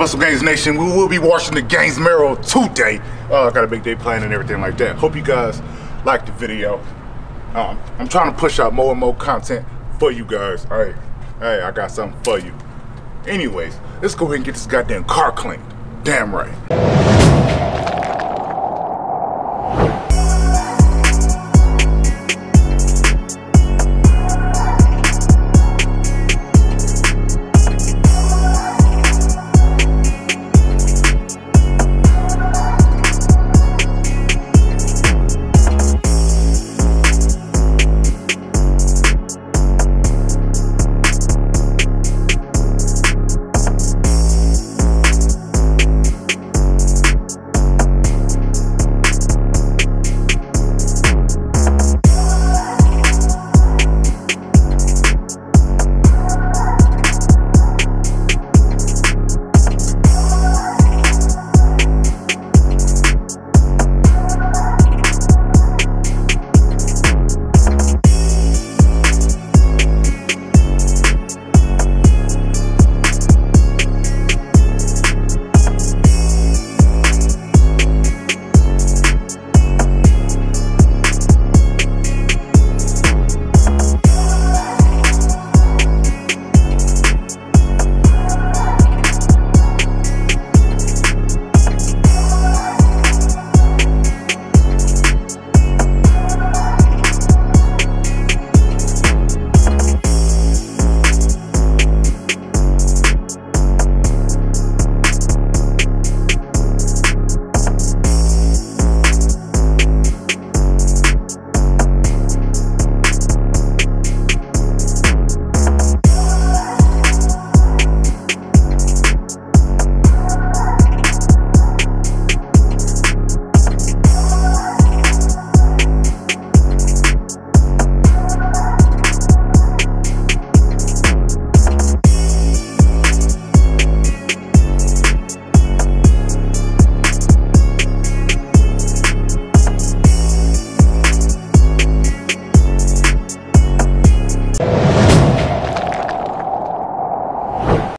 Muscle Gains Nation? We will be washing the Gainsborough today. I got a big day planned and everything like that. Hope you guys like the video. I'm trying to push out more and more content for you guys. All right, hey, I got something for you. Anyways, let's go ahead and get this goddamn car cleaned. Damn right.